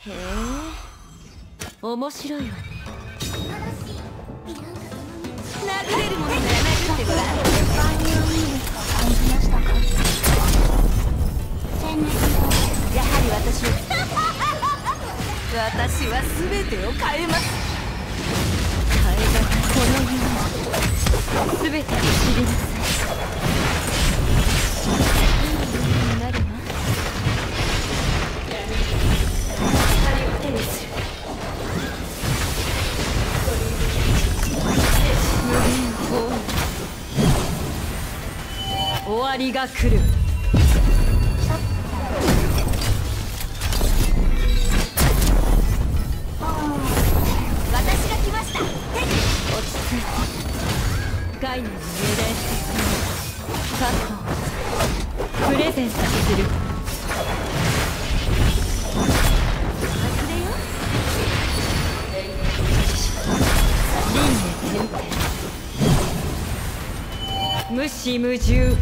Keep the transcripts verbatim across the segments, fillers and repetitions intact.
へえ、面白いわね。殴れるものなら殴ってごらん。 万有ウイルスを感じましたか？戦略をやはり私を私は全てを変えます。変えがたこの夢全てを知りなさい。いい夢になるわ。光を手にする。無限放棄。終わりが来る。私が来ました。落ち着いて。概念の命令カットをプレゼントする。外れよ。輪廻転生。無視無獣。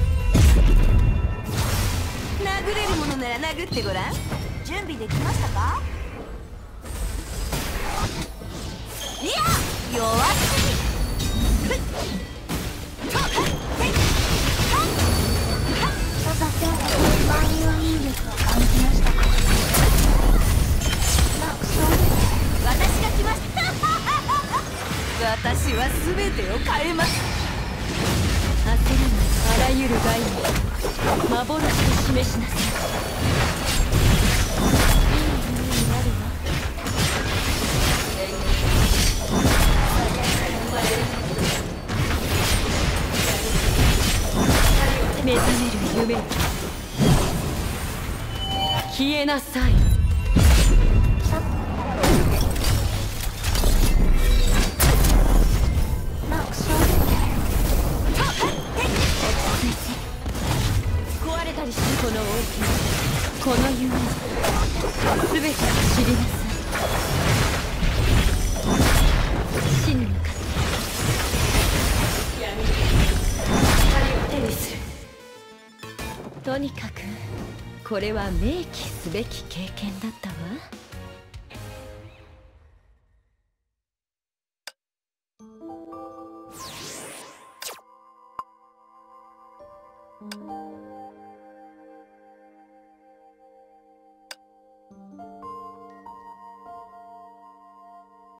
殴れるものなら殴ってごらん。準備できましたか？いや、弱すぎ。 さて、万有引力を感じましたか？楽勝です。 私が来ました。私は全てを変えます。焦らないあらゆる概念幻と示しなさい。いい夢になるわ。目覚める夢消えなさい。 楽勝です。 壊れたりしてこの大きなこの夢全てを知りなさい。死に向かって光を手にする。とにかくこれは明記すべき経験だったわ。